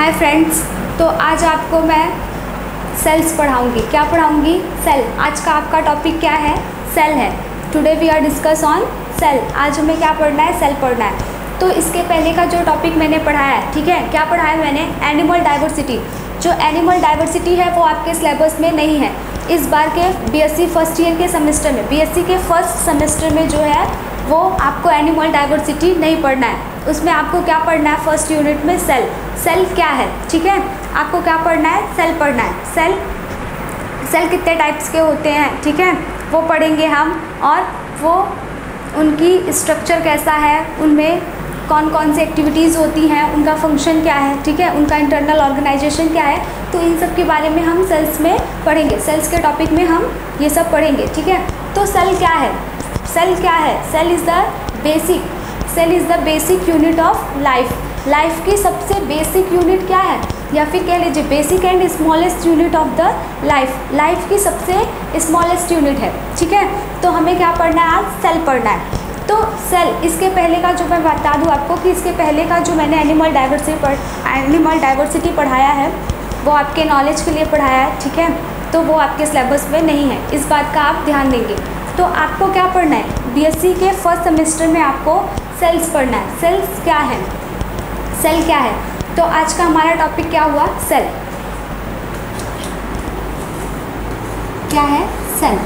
Hi friends, तो आज आपको मैं सेल्स पढ़ाऊंगी। क्या पढ़ाऊंगी? सेल। आज का आपका टॉपिक क्या है? सेल है। Today we are discuss on cell. आज हमें क्या पढ़ना है? सेल पढ़ना है। तो इसके पहले का जो टॉपिक मैंने पढ़ाया है, ठीक है, क्या पढ़ाया मैंने? Animal diversity. जो एनिमल डाइवर्सिटी है वो आपके सिलेबस में नहीं है। इस बार के बीएससी फर्स्ट ईयर के सेमेस्टर में, बीएससी के फर्स्ट सेमेस्टर में जो है वो आपको एनिमल डाइवर्सिटी नहीं पढ़ना है। उसमें आपको क्या पढ़ना है? फर्स्ट यूनिट में सेल। सेल क्या है, ठीक है, आपको क्या पढ़ना है? सेल पढ़ना है। सेल कितने टाइप्स के होते हैं, ठीक है, वो पढ़ेंगे हम। और वो उनकी स्ट्रक्चर कैसा है, उनमें कौन कौन सी एक्टिविटीज़ होती हैं, उनका फंक्शन क्या है, ठीक है, उनका इंटरनल ऑर्गेनाइजेशन क्या है, तो इन सब के बारे में हम सेल्स में पढ़ेंगे। सेल्स के टॉपिक में हम ये सब पढ़ेंगे, ठीक है। तो सेल क्या है? सेल क्या है? Cell is the basic unit of life. Life की सबसे बेसिक यूनिट क्या है, या फिर कह लीजिए basic and smallest unit of the life. Life की सबसे स्मॉलेस्ट यूनिट है, ठीक है। तो हमें क्या पढ़ना है? आज सेल पढ़ना है। तो सेल, इसके पहले का जो मैं बता दूं आपको कि इसके पहले का जो मैंने एनिमल डाइवर्सिटी पढ़ाया है वो आपके नॉलेज के लिए पढ़ाया है, ठीक है, तो वो आपके सिलेबस में नहीं है। इस बात का आप ध्यान देंगे। तो आपको क्या पढ़ना है? बीएससी के फर्स्ट सेमेस्टर में आपको सेल्स पढ़ना है। सेल्स क्या है? सेल क्या है? तो आज का हमारा टॉपिक क्या हुआ? सेल। क्या है? सेल।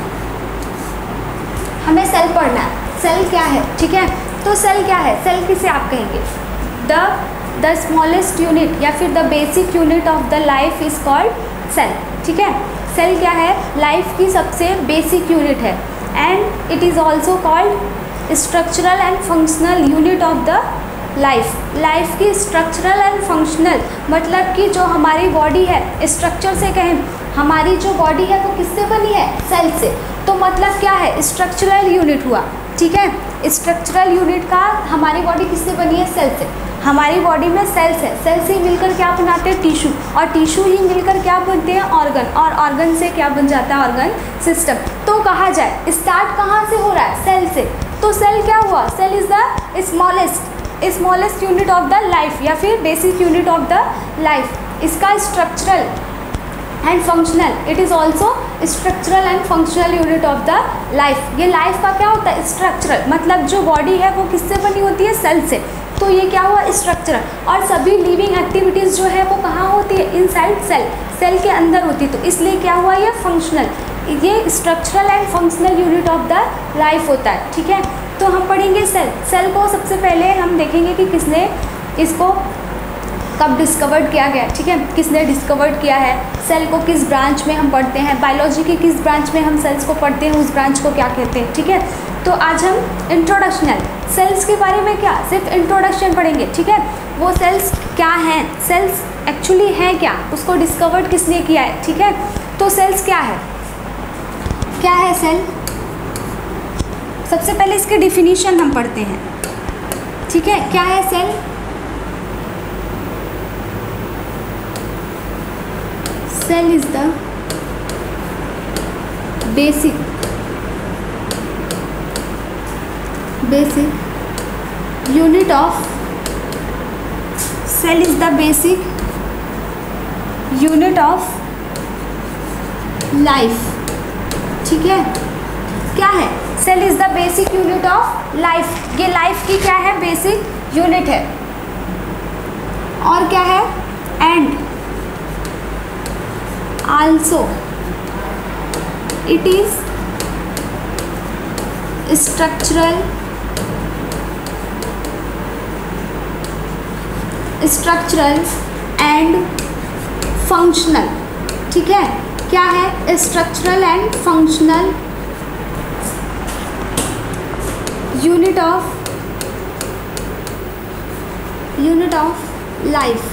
हमें सेल पढ़ना है। सेल क्या है, ठीक है। तो सेल क्या है? सेल किसे आप कहेंगे? द स्मॉलेस्ट यूनिट या फिर the basic unit of the life is called cell, ठीक है। सेल क्या है? लाइफ की सबसे बेसिक यूनिट है। And it is also called structural and functional unit of the life. Life की स्ट्रक्चरल एंड फंक्शनल मतलब कि जो हमारी बॉडी है, स्ट्रक्चर से कहें, हमारी जो बॉडी है वो किससे बनी है? सेल से। तो मतलब क्या है? स्ट्रक्चरल यूनिट हुआ, ठीक है। स्ट्रक्चरल यूनिट का हमारी बॉडी किससे बनी है? सेल से। हमारी बॉडी में सेल्स है, सेल से मिलकर क्या बनाते हैं? टिश्यू, और टिश्यू ही मिलकर क्या बनते हैं? ऑर्गन, और ऑर्गन से क्या बन जाता है? Organ system. तो कहा जाए स्टार्ट कहाँ से हो रहा है? सेल से। तो सेल क्या हुआ? Cell is the smallest unit of the life या फिर basic unit of the life. इसका structural and functional, it is also structural and functional unit of the life. ये लाइफ का क्या होता है? स्ट्रक्चरल, मतलब जो बॉडी है वो किससे बनी होती है? सेल से। तो ये क्या हुआ? स्ट्रक्चरल। और सभी लिविंग एक्टिविटीज़ जो है वो कहाँ होती है? इनसाइड सेल, सेल के अंदर होती है। तो इसलिए क्या हुआ? ये फंक्शनल, ये structural and functional unit of the life होता है, ठीक है। तो हम पढ़ेंगे सेल। सेल को सबसे पहले हम देखेंगे कि किसने इसको कब डिस्कवर्ड किया गया, ठीक है, किसने डिस्कवर्ड किया है। सेल को किस ब्रांच में हम पढ़ते हैं, बायोलॉजी के किस ब्रांच में हम सेल्स को पढ़ते हैं, उस ब्रांच को क्या कहते हैं, ठीक है। तो आज हम इंट्रोडक्शनल सेल्स के बारे में क्या सिर्फ इंट्रोडक्शन पढ़ेंगे, ठीक है। वो सेल्स क्या हैं, सेल्स एक्चुअली हैं क्या, उसको डिस्कवर्ड किसने किया है, ठीक है। तो सेल्स क्या है? क्या है सेल? सबसे पहले इसके डिफिनीशन हम पढ़ते हैं, ठीक है। क्या है cell? Cell is the basic unit of, cell is the basic unit of life, ठीक है। क्या है? Cell is the basic unit of life. ये लाइफ की क्या है? बेसिक यूनिट है। और क्या है? And also it is structural and functional, ठीक है। क्या है? Structural and functional unit of life,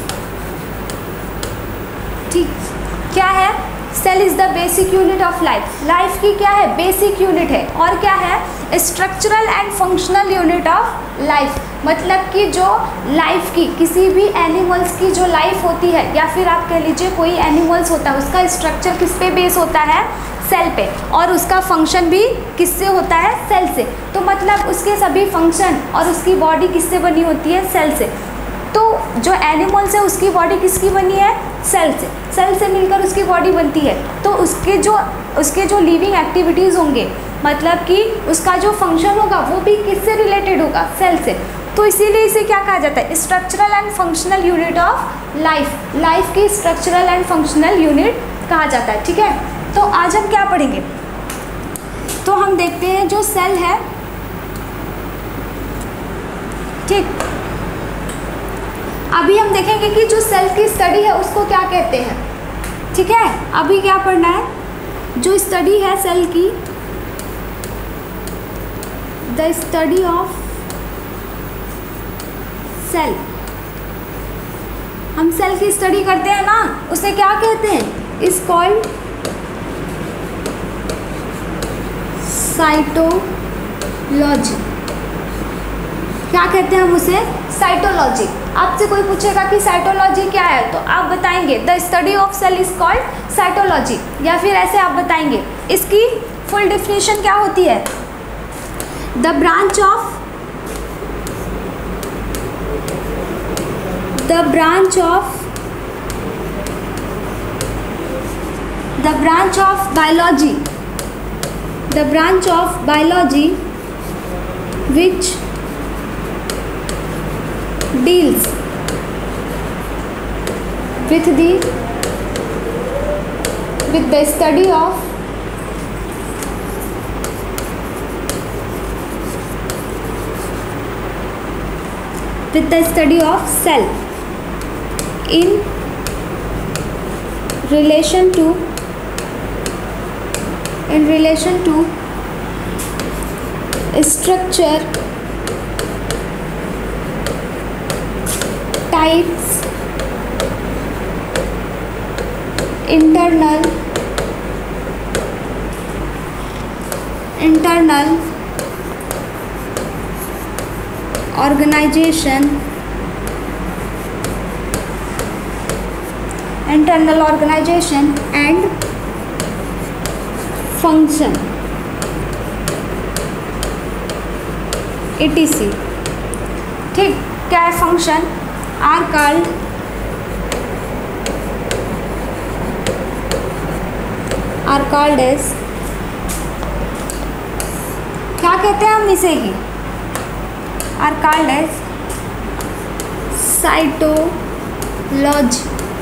ठीक। क्या है? Cell is the basic unit of life. Life की क्या है? बेसिक यूनिट है। और क्या है? Structural and functional unit of life, मतलब कि जो लाइफ की, किसी भी एनिमल्स की जो लाइफ होती है, या फिर आप कह लीजिए कोई एनिमल्स होता है, उसका स्ट्रक्चर किस पे बेस होता है? सेल पे, और उसका फंक्शन भी किससे होता है? सेल से। तो मतलब उसके सभी फंक्शन और उसकी बॉडी किससे बनी होती है? सेल से। तो जो एनिमल्स है उसकी बॉडी किसकी बनी है, सेल से, सेल से मिलकर उसकी बॉडी बनती है। तो उसके जो लिविंग एक्टिविटीज़ होंगे, मतलब कि उसका जो फंक्शन होगा वो भी किससे रिलेटेड होगा, सेल से। तो इसीलिए इसे क्या कहा जाता है, structural and functional unit of life, life की स्ट्रक्चरल एंड फंक्शनल यूनिट कहा जाता है। ठीक है, तो आज हम क्या पढ़ेंगे, तो हम देखते हैं जो सेल है, ठीक, अभी हम देखेंगे कि जो सेल की स्टडी है उसको क्या कहते हैं। ठीक है, अभी क्या पढ़ना है, जो स्टडी है सेल की, द स्टडी ऑफ सेल, हम सेल की स्टडी करते हैं ना, उसे क्या कहते हैं, इज कॉल्ड साइटोलॉजी। क्या कहते हैं हम उसे, साइटोलॉजी। आपसे कोई पूछेगा कि साइटोलॉजी क्या है, तो आप बताएंगे the study of cell is called cytology, या फिर ऐसे आप बताएंगे, इसकी फुल डिफिनेशन क्या होती है, the branch of biology which deals with the study of cell in relation to structure, types, internal organization and function etc. ठीक, क्या है फंक्शन, आर कॉल्ड एज, क्या कहते हैं हम इसे ही, आर कॉल्ड एज साइटोलॉजी।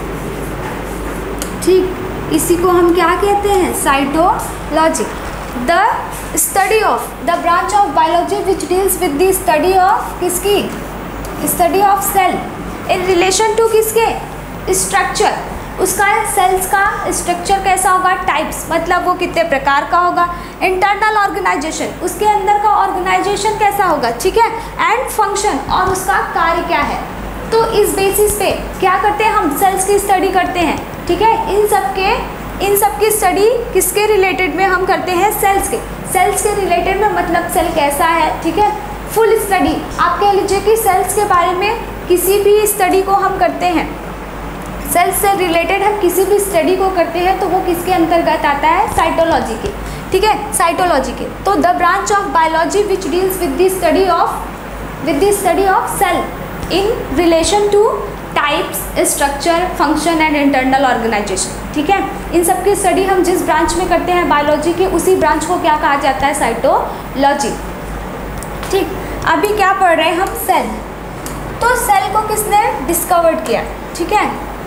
ठीक, इसी को हम क्या कहते हैं, cytology. The study of, the branch of biology which deals with the study of किसकी, study of cell in relation to किसके, स्ट्रक्चर, उसका सेल्स का स्ट्रक्चर कैसा होगा, टाइप्स मतलब वो कितने प्रकार का होगा, इंटरनल ऑर्गेनाइजेशन, उसके अंदर का ऑर्गेनाइजेशन कैसा होगा, ठीक है, एंड फंक्शन, और उसका कार्य क्या है। तो इस बेसिस पे क्या करते हैं, हम सेल्स की स्टडी करते हैं। ठीक है, इन सब की स्टडी किसके रिलेटेड में हम करते हैं, सेल्स के रिलेटेड में, मतलब सेल कैसा है। ठीक है, फुल स्टडी, आप कह लीजिए कि सेल्स के बारे में किसी भी स्टडी को हम करते हैं, सेल्स से रिलेटेड हम किसी भी स्टडी को करते हैं, तो वो किसके अंतर्गत आता है, साइटोलॉजी के। ठीक है, साइटोलॉजी के। तो the branch of biology which deals with the study of cell in relation to types, structure, function and internal organization. ठीक है, इन सब की स्टडी हम जिस ब्रांच में करते हैं बायोलॉजी के, उसी ब्रांच को क्या कहा जाता है, साइटोलॉजी। ठीक, अभी क्या पढ़ रहे हैं हम, सेल। तो सेल को किसने डिस्कवर्ड किया, ठीक है,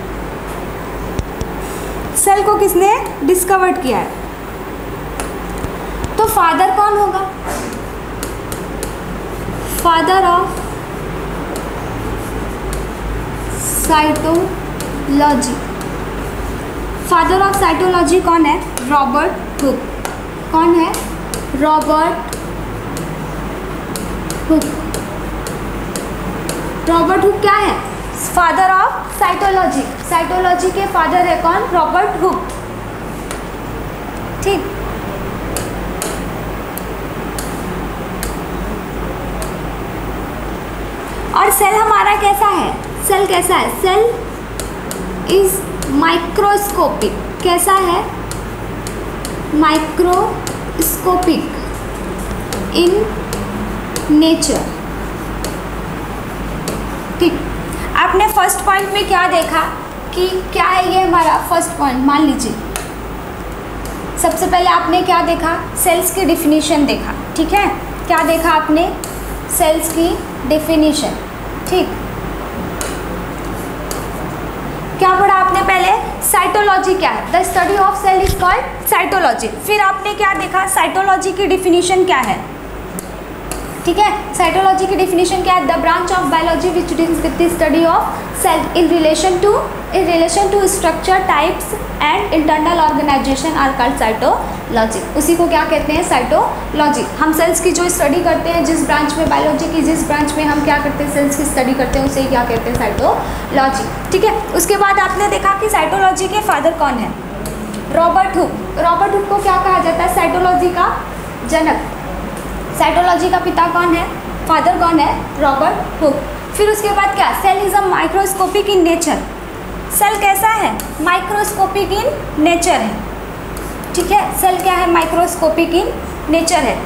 सेल को किसने डिस्कवर्ड किया है, तो फादर कौन होगा, father of cytology. Father of cytology कौन है, रॉबर्ट हुक। कौन है, रॉबर्ट हुक। रॉबर्ट हुक क्या है, फादर ऑफ साइटोलॉजी। साइटोलॉजी के फादर है कौन, रॉबर्ट हुक। ठीक, और सेल हमारा कैसा है, सेल कैसा है, सेल इज माइक्रोस्कोपिक। कैसा है, माइक्रोस्कोपिक इन नेचर। ठीक, आपने फर्स्ट पॉइंट में क्या देखा कि क्या है ये हमारा फर्स्ट पॉइंट, मान लीजिए सबसे पहले आपने क्या देखा, सेल्स की डिफिनीशन देखा, ठीक है। क्या देखा आपने, सेल्स की डिफिनीशन, ठीक। क्या पढ़ा आपने पहले, साइटोलॉजी क्या है, the study of cell is called cytology. फिर आपने क्या देखा, साइटोलॉजी की डिफिनीशन क्या है, ठीक है। साइटोलॉजी की डिफिनीशन क्या है, the branch of biology which deals with the study of cell in relation to structure, types and internal organization are called cytology. उसी को क्या कहते हैं, साइटोलॉजी। हम सेल्स की जो स्टडी करते हैं, जिस ब्रांच में बायोलॉजी की जिस ब्रांच में हम क्या करते हैं, सेल्स की स्टडी करते हैं, उसे क्या कहते हैं, साइटोलॉजी, ठीक है। उसके बाद आपने देखा कि साइटोलॉजी के फादर कौन है, रॉबर्ट हुक। रॉबर्ट हुक को क्या कहा जाता है, साइटोलॉजी का जनक। साइटोलॉजी का पिता कौन है, फादर कौन है, रॉबर्ट हुक। फिर उसके बाद क्या, cell is a microscopic in nature. Cell कैसा है, माइक्रोस्कोपिक इन नेचर है, ठीक है। सेल क्या है, माइक्रोस्कोपिक इन नेचर है।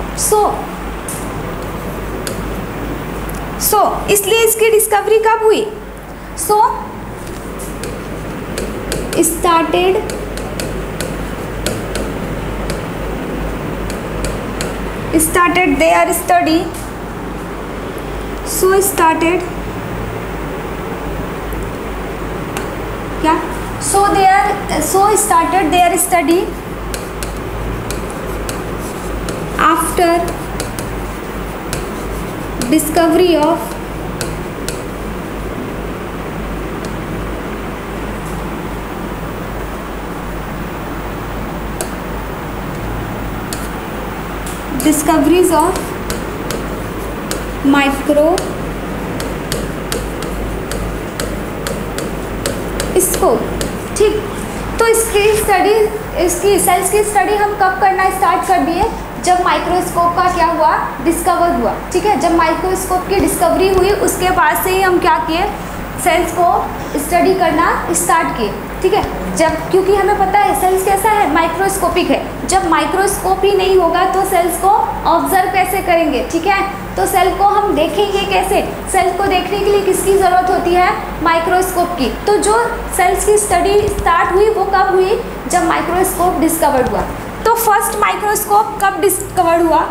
सो इसलिए इसकी डिस्कवरी कब हुई, started their study, started their study after discovery of discoveries of microscope, ठीक। तो इसकी स्टडी, इसकी सेल्स की स्टडी हम कब करना स्टार्ट कर दिए, जब माइक्रोस्कोप का क्या हुआ, डिस्कवर हुआ, ठीक है। जब माइक्रोस्कोप की डिस्कवरी हुई उसके बाद से ही हम क्या किए, सेल्स को स्टडी करना स्टार्ट किए, ठीक है। जब, क्योंकि हमें पता है सेल्स कैसा है, माइक्रोस्कोपिक है। जब माइक्रोस्कोप ही नहीं होगा तो सेल्स को ऑब्जर्व कैसे करेंगे, ठीक है। तो सेल को हम देखेंगे कैसे, सेल को देखने के लिए किसकी ज़रूरत होती है, माइक्रोस्कोप की। तो जो सेल्स की स्टडी स्टार्ट हुई वो कब हुई, जब माइक्रोस्कोप डिस्कवर्ड हुआ। तो फर्स्ट माइक्रोस्कोप कब डिस्कवर्ड हुआ,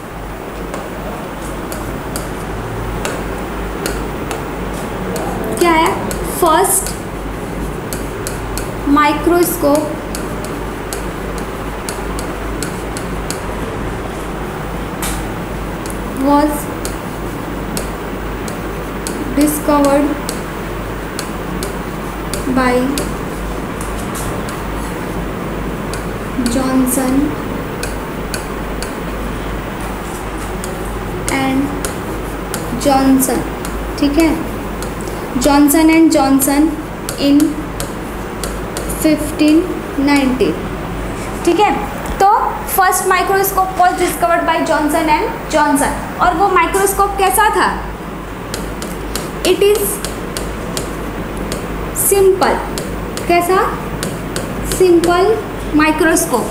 क्या है, first microscope was discovered by Johnson and Johnson, ठीक है, जॉनसन एंड जॉनसन इन 1590, ठीक है। तो first microscope was discovered by Johnson and Johnson. और वो माइक्रोस्कोप कैसा था, इट इज सिंपल, कैसा, सिंपल माइक्रोस्कोप,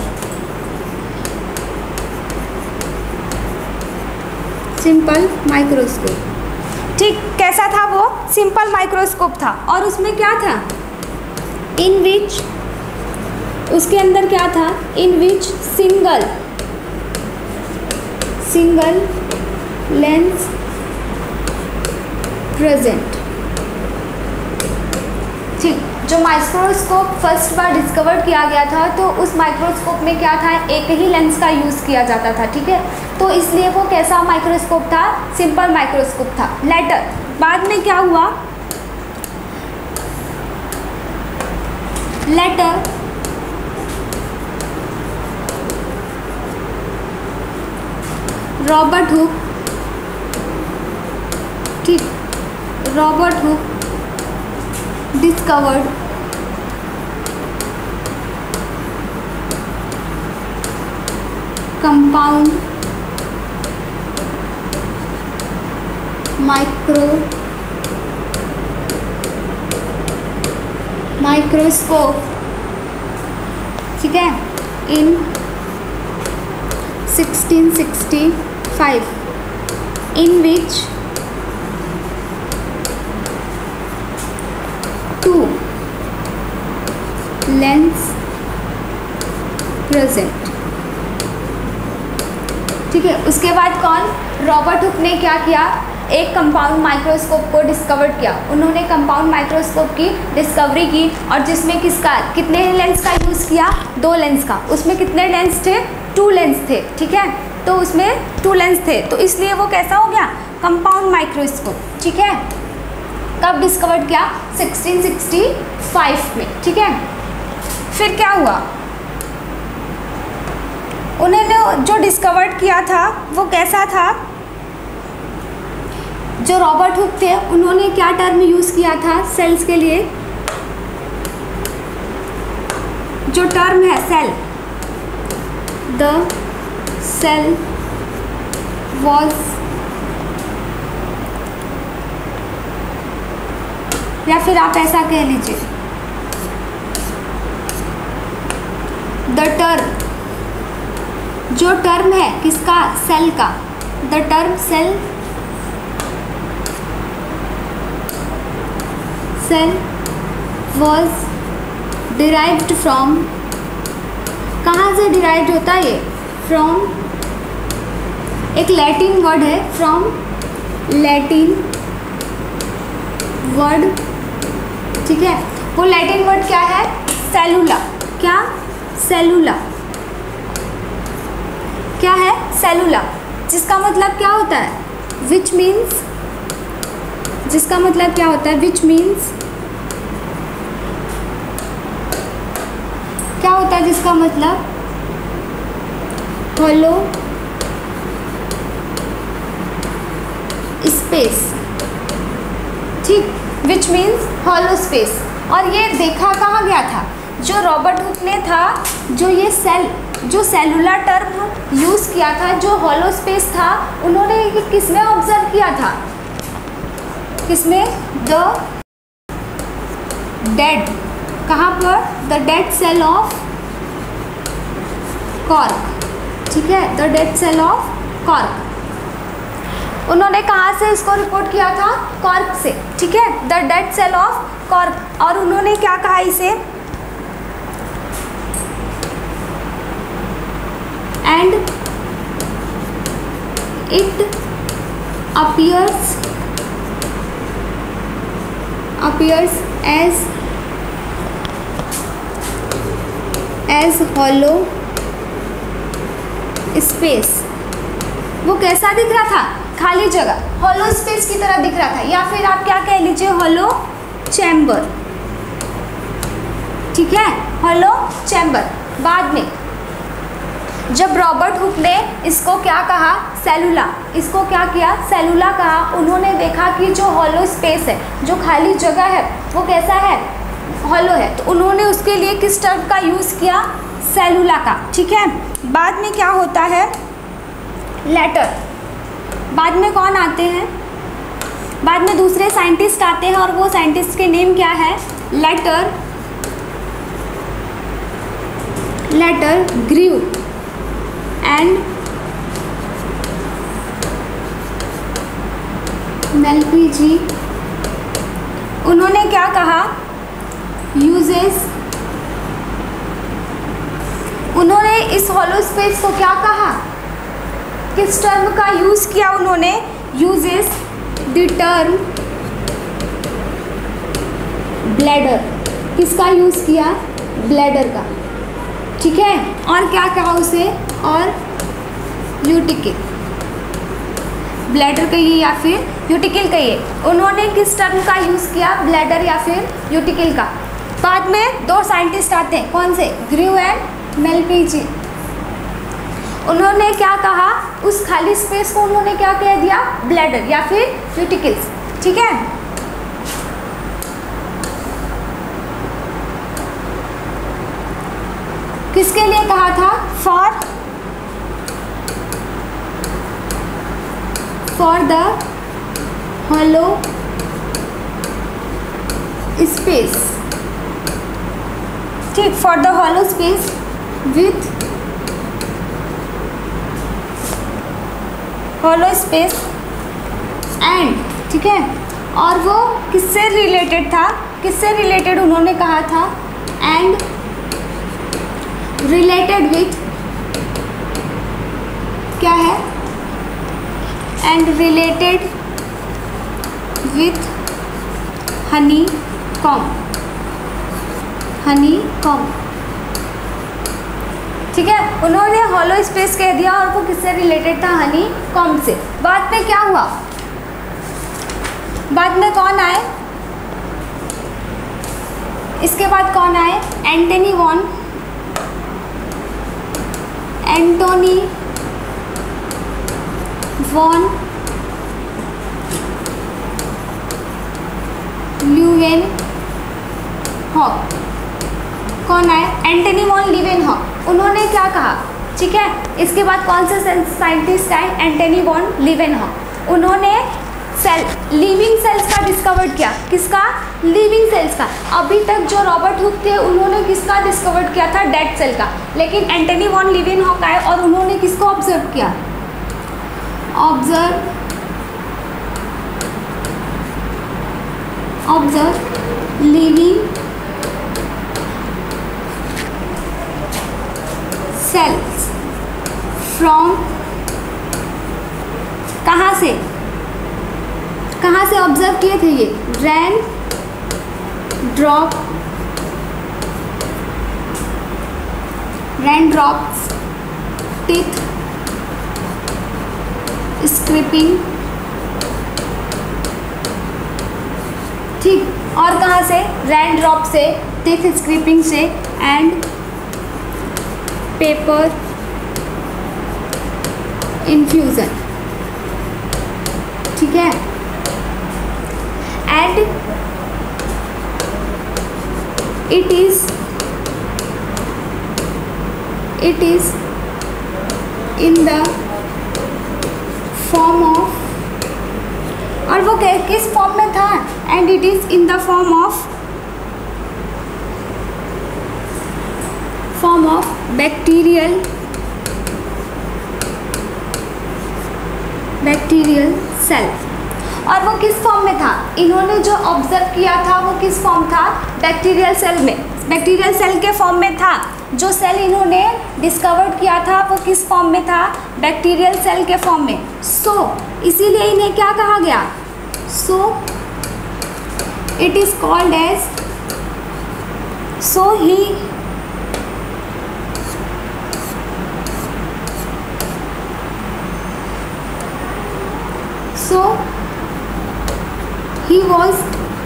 सिंपल माइक्रोस्कोप, ठीक। कैसा था वो, सिंपल माइक्रोस्कोप था। और उसमें क्या था, इन विच, उसके अंदर क्या था, in which single lens present, ठीक। जो माइक्रोस्कोप फर्स्ट बार डिस्कवर्ड किया गया था तो उस माइक्रोस्कोप में क्या था, एक ही लेंस का यूज़ किया जाता था, ठीक है। तो इसलिए वो कैसा माइक्रोस्कोप था, सिंपल माइक्रोस्कोप था। लेटर बाद में क्या हुआ, लेटर रॉबर्ट हुक, ठीक, Robert Hooke discovered compound microscope, ठीक है, in 1665, in which lens present. ठीक है, उसके बाद कौन, रॉबर्ट हुक ने क्या किया, एक कंपाउंड माइक्रोस्कोप को डिस्कवर किया। उन्होंने कंपाउंड माइक्रोस्कोप की डिस्कवरी की और जिसमें किसका, कितने लेंस का यूज़ किया, 2 लेंस का। उसमें कितने लेंस थे, 2 लेंस थे। ठीक है, तो उसमें 2 लेंस थे, तो इसलिए वो कैसा हो गया, कंपाउंड माइक्रोस्कोप। ठीक है, कब डिस्कवर किया, 1665 में। ठीक है, फिर क्या हुआ, उन्होंने जो डिस्कवर किया था वो कैसा था, जो रॉबर्ट हुक थे उन्होंने क्या टर्म यूज़ किया था सेल्स के लिए, जो टर्म है सेल, द सेल वॉज, या फिर आप ऐसा कह लीजिए, द टर्म, जो टर्म है किसका, सेल का, the term cell was derived from, कहाँ से डिराइव्ड होता है ये, फ्रॉम, एक लैटिन वर्ड है, फ्रॉम लैटिन वर्ड। ठीक है, वो लैटिन वर्ड क्या है, सेलुला। क्या, सेलुला, क्या है, सेलुला, जिसका मतलब क्या होता है, विच मीन्स, जिसका मतलब क्या होता है, विच मीन्स, क्या होता है जिसका मतलब, होलो स्पेस। ठीक, विच मीन्स होलो स्पेस। और ये देखा कहाँ गया था, जो रॉबर्ट हुक ने था, जो ये सेल, जो सेलुलर टर्म यूज़ किया था, जो होलो स्पेस था, उन्होंने किसमें ऑब्जर्व किया था, किसमें, द डेड, कहाँ पर, the dead cell of cork. ठीक है, the dead cell of cork, उन्होंने कहाँ से इसको रिपोर्ट किया था, कॉर्क से। ठीक है, the dead cell of cork, और उन्होंने क्या कहा इसे, and it appears as hollow space। वो कैसा दिख रहा था, खाली जगह, हॉलो स्पेस की तरह दिख रहा था, या फिर आप क्या कह लीजिए, हॉलो चैम्बर। ठीक है, हॉलो चैम्बर। बाद में जब रॉबर्ट हुक ने इसको क्या कहा, सेलुला, इसको क्या किया, सेलुला कहा, उन्होंने देखा कि जो हॉलो स्पेस है, जो खाली जगह है, वो कैसा है, हॉलो है, तो उन्होंने उसके लिए किस टर्म का यूज़ किया, सेलुला का। ठीक है, बाद में क्या होता है, लेटर, बाद में कौन आते हैं, बाद में दूसरे साइंटिस्ट आते हैं, और वो साइंटिस्ट के नेम क्या है, लेटर ग्रीव एंड मेलपीजी। उन्होंने क्या कहा, यूजेस, उन्होंने इस हॉलो स्पेस को क्या कहा, किस टर्म का यूज़ किया उन्होंने, यूजेस द टर्म ब्लैडर, किसका यूज़ किया, ब्लैडर का। ठीक है, और क्या कहा उसे, और यूटिकल, ब्लैडर कहिए या फिर यूटिकल कहिए, उन्होंने किस टर्म का यूज़ किया, ब्लैडर या फिर यूटिकल का। बाद में 2 साइंटिस्ट आते हैं, कौन से, ग्रीव एंड मेलपीजी। उन्होंने क्या कहा, उस खाली स्पेस को उन्होंने क्या कह दिया, ब्लैडर या फिर यूटिकल्स। ठीक है, किसके लिए कहा था, फॉर द हॉलो स्पेस। ठीक, for the hollow space with hollow space and. ठीक है, और वो किससे रिलेटेड था, किससे रिलेटेड उन्होंने कहा था, एंड रिलेटेड विथ, क्या है, and related with honeycomb, honeycomb, ठीक है। उन्होंने हॉलो स्पेस कह दिया और वो किससे रिलेटेड था, हनी कॉम्ब से। बाद में क्या हुआ, बाद में कौन आए, इसके बाद कौन आए, एंटनी वॉन ल्यूवेनहॉक, कौन आए, एंटनी वॉन ल्यूवेनहॉक। उन्होंने क्या कहा, ठीक है। इसके बाद कौन से साइंटिस्ट आए, एंटनी वॉन ल्यूवेनहॉक। उन्होंने लिविंग सेल्स का डिस्कवर किया, किसका, लिविंग सेल्स का। अभी तक जो रॉबर्ट हुक थे उन्होंने किसका डिस्कवर किया था, डेड सेल का, लेकिन एंटनी वॉन ल्यूवेनहॉक आए और उन्होंने किसको ऑब्जर्व किया, ऑब्जर्व लिविंग सेल्स फ्रॉम, कहाँ से ऑब्जर्व किए थे ये, रेन ड्रॉप्स, टीथ स्क्रिपिंग, ठीक। और कहाँ से, रेन ड्रॉप से, टीथ स्क्रिपिंग से, एंड पेपर इन्फ्यूजन, ठीक है। And it is in the form of, और वो किस फॉर्म में था, and it is in the form of bacterial cell. और वो किस फॉर्म में था, इन्होंने जो ऑब्जर्व किया था वो किस फॉर्म था, बैक्टीरियल सेल में, बैक्टीरियल सेल के फॉर्म में था। जो सेल इन्होंने डिस्कवर्ड किया था वो किस फॉर्म में था, बैक्टीरियल सेल के फॉर्म में। इसीलिए इन्हें क्या कहा गया, it is called as, he was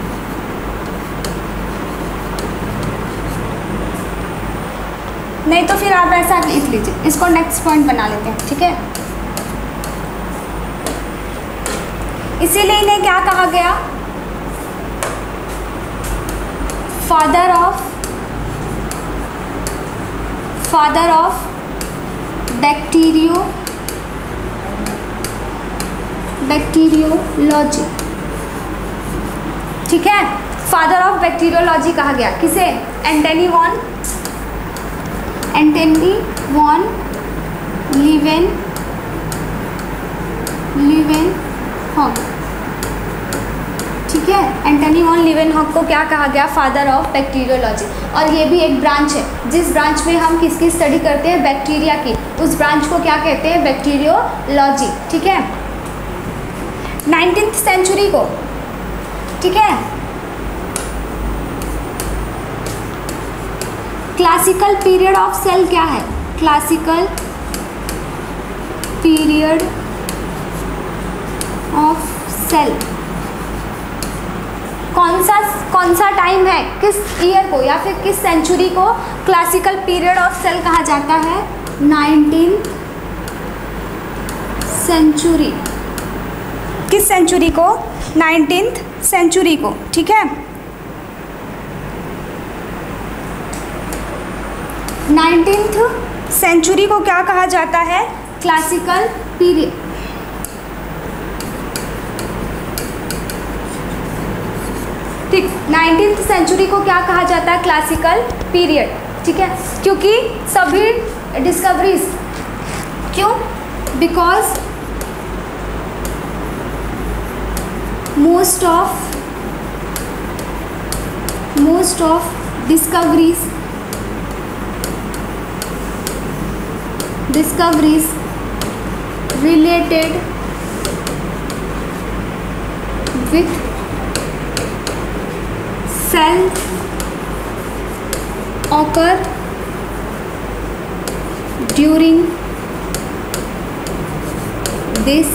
नहीं तो फिर आप ऐसा लिख लीजिए, इसको नेक्स्ट पॉइंट बना लेते हैं, ठीक है। इसीलिए इन्हें क्या कहा गया, फादर ऑफ बैक्टीरियोलॉजी, ठीक है। फादर ऑफ बैक्टीरियोलॉजी कहा गया किसे, एंटनी वॉन ल्यूवेनहॉक, ठीक है। एंटनी वॉन ल्यूवेनहॉक को क्या कहा गया, फादर ऑफ बैक्टीरियोलॉजी। और ये भी एक ब्रांच है, जिस ब्रांच में हम किसकी स्टडी करते हैं, बैक्टीरिया की, उस ब्रांच को क्या कहते हैं, बैक्टीरियोलॉजी, ठीक है। 19th सेंचुरी को, ठीक है, क्लासिकल पीरियड ऑफ सेल क्या है, क्लासिकल पीरियड ऑफ सेल कौन सा टाइम है, किस ईयर को या फिर किस सेंचुरी को क्लासिकल पीरियड ऑफ सेल कहा जाता है, 19th सेंचुरी। किस सेंचुरी को, 19th सेंचुरी को, ठीक है। 19th सेंचुरी को क्या कहा जाता है, क्लासिकल पीरियड। ठीक, 19th सेंचुरी को क्या कहा जाता है, क्लासिकल पीरियड, ठीक है। क्योंकि सभी डिस्कवरीज, क्यों, because most of discoveries discoveries related with cell occur during this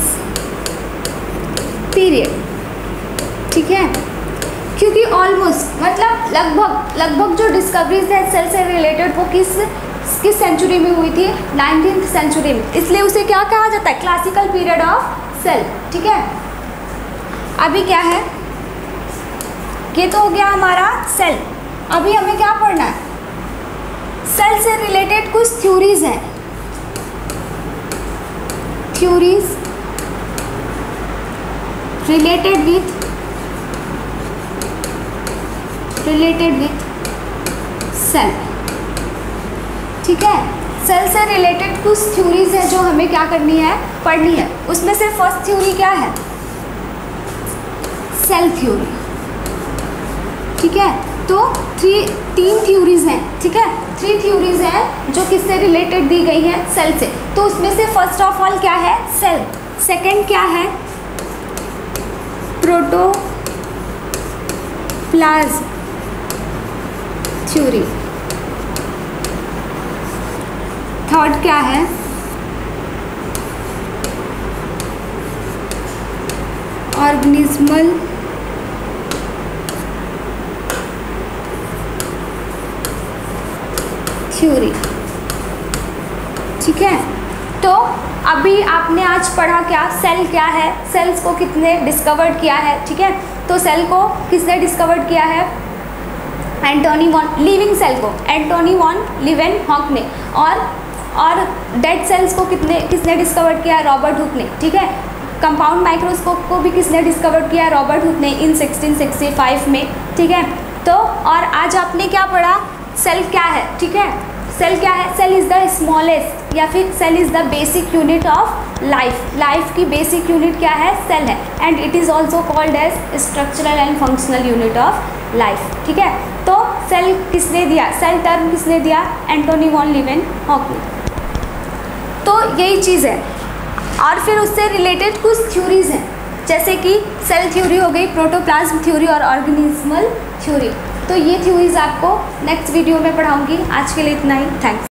period। ठीक है, क्योंकि ऑलमोस्ट मतलब लगभग जो डिस्कवरीज है सेल से रिलेटेड वो किस सेंचुरी में हुई थी, 19th सेंचुरी में, इसलिए उसे क्या कहा जाता है, क्लासिकल पीरियड ऑफ सेल। ठीक है, अभी क्या है, ये तो हो गया हमारा सेल। अभी हमें क्या पढ़ना है, सेल से रिलेटेड कुछ थ्योरीज हैं, थ्योरीज रिलेटेड विथ सेल। ठीक है, सेल से रिलेटेड कुछ थ्योरीज है जो हमें क्या करनी है, पढ़नी है। उसमें से फर्स्ट थ्योरी क्या है, सेल थ्योरी। ठीक है, तो तीन थ्योरीज हैं। ठीक है, 3 थ्योरीज हैं जो किससे रिलेटेड दी गई हैं, सेल से। तो उसमें से फर्स्ट ऑफ ऑल क्या है, सेल। सेकंड क्या है, प्रोटोप्लाज्म थ्योरी। थर्ड क्या है, ऑर्गेनिज्मल थ्योरी। ठीक है, तो अभी आपने आज पढ़ा क्या, सेल क्या है, सेल्स को किसने डिस्कवर्ड किया है। ठीक है, तो सेल को किसने डिस्कवर्ड किया है, एंटोनी वॉन, लिविंग सेल को एंटोनी वॉन लीवेनहॉक ने, और डेड सेल्स को किसने डिस्कवर्ड किया, रॉबर्ट हुक ने। ठीक है, कंपाउंड माइक्रोस्कोप को भी किसने डिस्कवर्ड किया, रॉबर्ट हुक ने इन 1665 में। ठीक है, तो और आज आपने क्या पढ़ा, सेल क्या है। ठीक है, सेल क्या है, सेल इज़ द स्मॉलेस्ट या फिर cell is the basic unit of life. Life की बेसिक यूनिट क्या है, सेल है, and it is also called as structural and functional unit of life. ठीक है, तो सेल किसने दिया, सेल टर्म किसने दिया, एंटोनी वॉन लीवेनहॉक ने। तो यही चीज़ है, और फिर उससे रिलेटेड कुछ थ्योरीज हैं, जैसे कि सेल थ्योरी हो गई, प्रोटोप्लाज्म थ्योरी और ऑर्गेनिज्मल थ्योरी। तो ये थ्योरीज आपको नेक्स्ट वीडियो में पढ़ाऊंगी। आज के लिए इतना ही, थैंक्स।